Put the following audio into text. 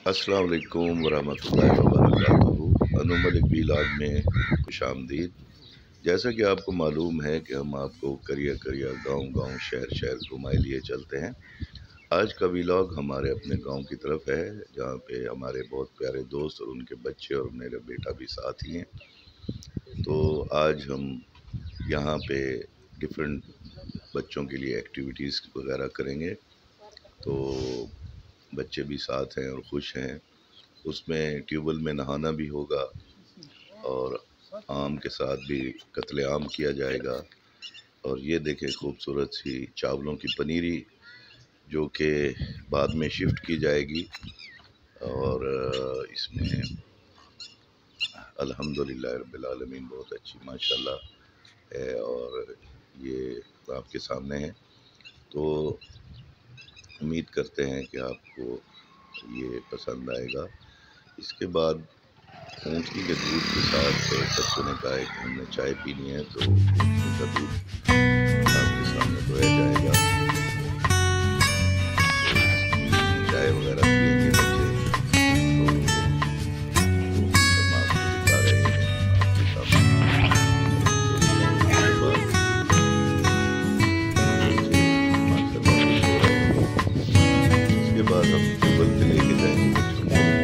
अस्सलाम वालेकुम वरहमतुल्लाहि वबरकातुहू। अनुमल व्लॉग में खुशामदीद। जैसा कि आपको मालूम है कि हम आपको करिया करिया गांव शहर शहर घुमाए लिए चलते हैं। आज का व्लॉग हमारे अपने गांव की तरफ है, जहां पे हमारे बहुत प्यारे दोस्त और उनके बच्चे और मेरा बेटा भी साथ ही हैं। तो आज हम यहाँ पे डिफरेंट बच्चों के लिए एक्टिविटीज़ वगैरह करेंगे। तो बच्चे भी साथ हैं और खुश हैं। उसमें ट्यूबवेल में नहाना भी होगा और आम के साथ भी कत्ले आम किया जाएगा। और ये देखें खूबसूरत सी चावलों की पनीरी, जो कि बाद में शिफ्ट की जाएगी। और इसमें अल्हम्दुलिल्लाह रब्बिल आलमीन बहुत अच्छी माशाल्लाह है, और ये आपके सामने है। तो उम्मीद करते हैं कि आपको ये पसंद आएगा। इसके बाद ऊँटनी के दूध के साथ बच्चों ने कहा है कि हमने चाय पीनी है, तो ऊँटनी का दूध आपके सामने दोया जाएगा। तो चाय वगैरह पिएंगे बच्चे। तो हम आपको दिखा रहे हैं आपके सामने। इसके बाद हम टेबल पे लेके जाएंगे बच्चों को।